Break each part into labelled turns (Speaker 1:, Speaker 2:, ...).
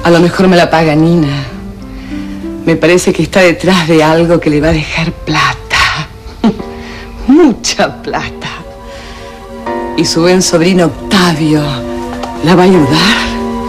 Speaker 1: A lo mejor me la paga Nina. Me parece que está detrás de algo que le va a dejar plata. Mucha plata. Y su buen sobrino Octavio la va a ayudar.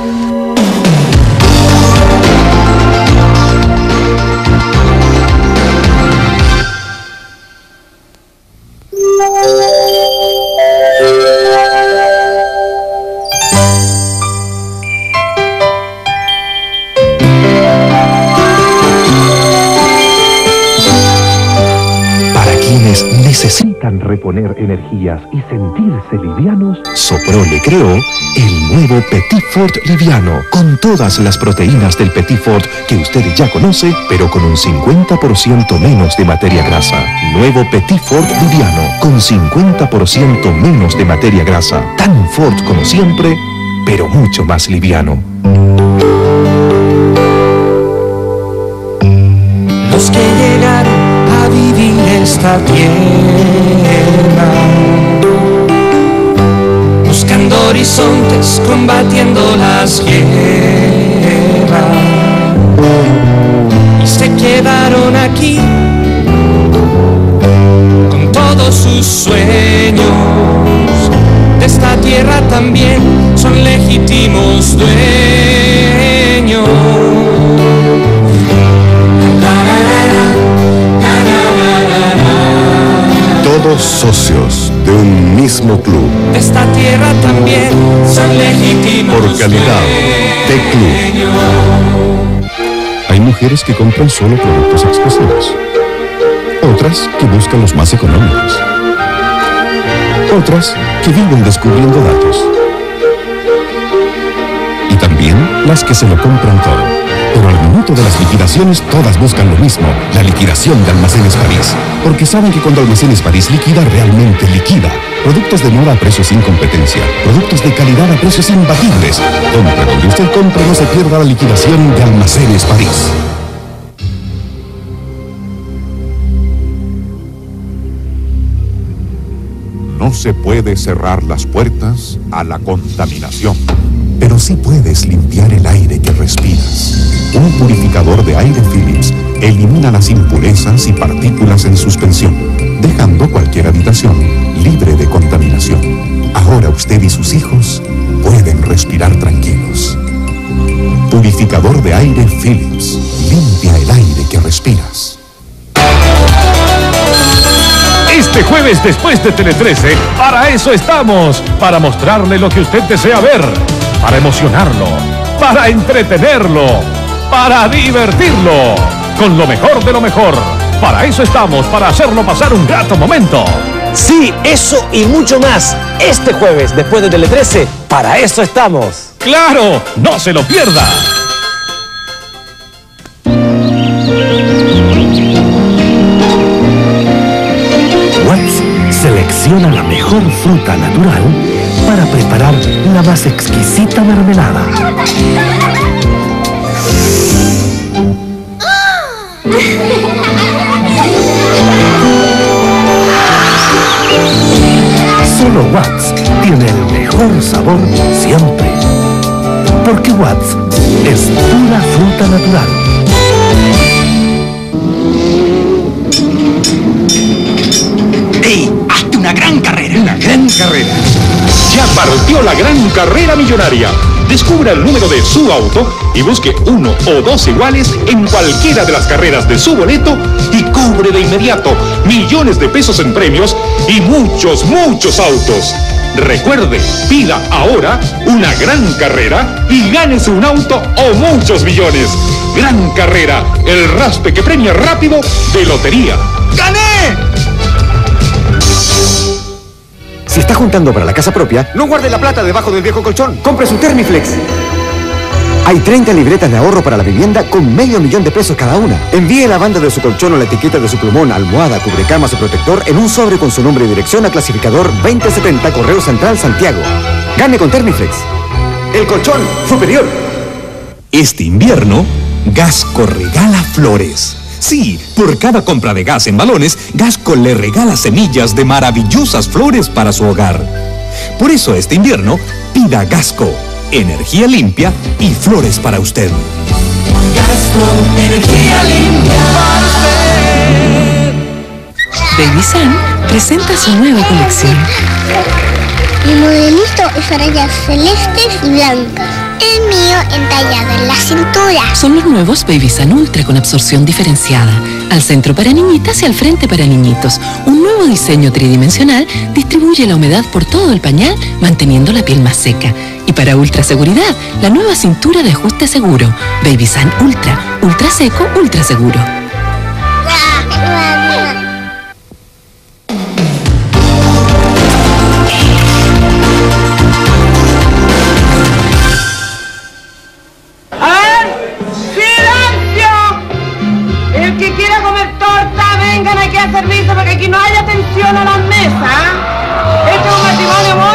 Speaker 2: Necesitan reponer energías y sentirse livianos, Soprole creó el nuevo Petit Fort Liviano, con todas las proteínas del Petit Fort que usted ya conoce, pero con un 50% menos de materia grasa. Nuevo Petit Fort Liviano, con 50% menos de materia grasa. Tan Fort como siempre, pero mucho más liviano.
Speaker 3: Los que llegaron a vivir esta tierra, buscando horizontes, combatiendo las guerras, y se quedaron aquí con todos sus sueños. De esta tierra también son legítimos dueños.
Speaker 4: Todos socios de un mismo club.
Speaker 3: De esta tierra también son legítimos.
Speaker 4: Por calidad, T-Club.
Speaker 5: Hay mujeres que compran solo productos exclusivos. Otras que buscan los más económicos. Otras que viven descubriendo datos. Y también las que se lo compran todo. Pero al minuto de las liquidaciones, todas buscan lo mismo, la liquidación de Almacenes París. Porque saben que cuando Almacenes París liquida, realmente liquida. Productos de moda a precios sin competencia. Productos de calidad a precios imbatibles. Compre donde usted compre, no se pierda la liquidación de Almacenes París.
Speaker 6: No se puede cerrar las puertas a la contaminación, pero sí puedes limpiar el aire que respiras. Un purificador de aire Philips elimina las impurezas y partículas en suspensión, dejando cualquier habitación libre de contaminación. Ahora usted y sus hijos pueden respirar tranquilos. Purificador de aire Philips. Limpia el aire que respiras.
Speaker 7: Este jueves después de Tele 13, para eso estamos, para mostrarle lo que usted desea ver, para emocionarlo, para entretenerlo, para divertirlo, con lo mejor de lo mejor. Para eso estamos, para hacerlo pasar un grato momento.
Speaker 8: Sí, eso y mucho más. Este jueves después de Tele 13, para eso estamos.
Speaker 7: ¡Claro! ¡No se lo pierda!
Speaker 2: Selecciona la mejor fruta natural para preparar la más exquisita mermelada. Solo Watts tiene el mejor sabor siempre. Porque Watts es pura fruta natural.
Speaker 9: ¡Ey! ¡Hazte una gran carrera!
Speaker 10: ¡Una gran carrera! Ya partió la gran carrera millonaria. Descubra el número de su auto y busque uno o dos iguales en cualquiera de las carreras de su boleto y cobre de inmediato millones de pesos en premios y muchos, muchos autos. Recuerde, pida ahora una gran carrera y gánese un auto o muchos millones. Gran carrera, el raspe que premia rápido de lotería.
Speaker 9: ¡Gané!
Speaker 11: Si está juntando para la casa propia, no guarde la plata debajo del viejo colchón. Compre su Thermiflex. Hay 30 libretas de ahorro para la vivienda con $500,000 de pesos cada una. Envíe la banda de su colchón o la etiqueta de su plumón, almohada, cubrecamas o protector en un sobre con su nombre y dirección a clasificador 2070 Correo Central Santiago. Gane con Thermiflex. El colchón superior.
Speaker 12: Este invierno, Gasco regala flores. Sí, por cada compra de gas en balones, Gasco le regala semillas de maravillosas flores para su hogar. Por eso este invierno, pida Gasco, energía limpia y flores para usted.
Speaker 3: Gasco, energía limpia para usted.
Speaker 13: Baby Sun presenta su nueva colección.
Speaker 14: Mi modelito es rayas celestes y blancas. El mío entallado en la cintura.
Speaker 13: Son los nuevos Baby Sun Ultra con absorción diferenciada. Al centro para niñitas y al frente para niñitos. Un nuevo diseño tridimensional distribuye la humedad por todo el pañal, manteniendo la piel más seca. Y para ultra seguridad, la nueva cintura de ajuste seguro. Baby Sun Ultra. Ultra seco, ultra seguro.
Speaker 1: Servicio porque aquí no hay atención a las mesas. Este es un matrimonio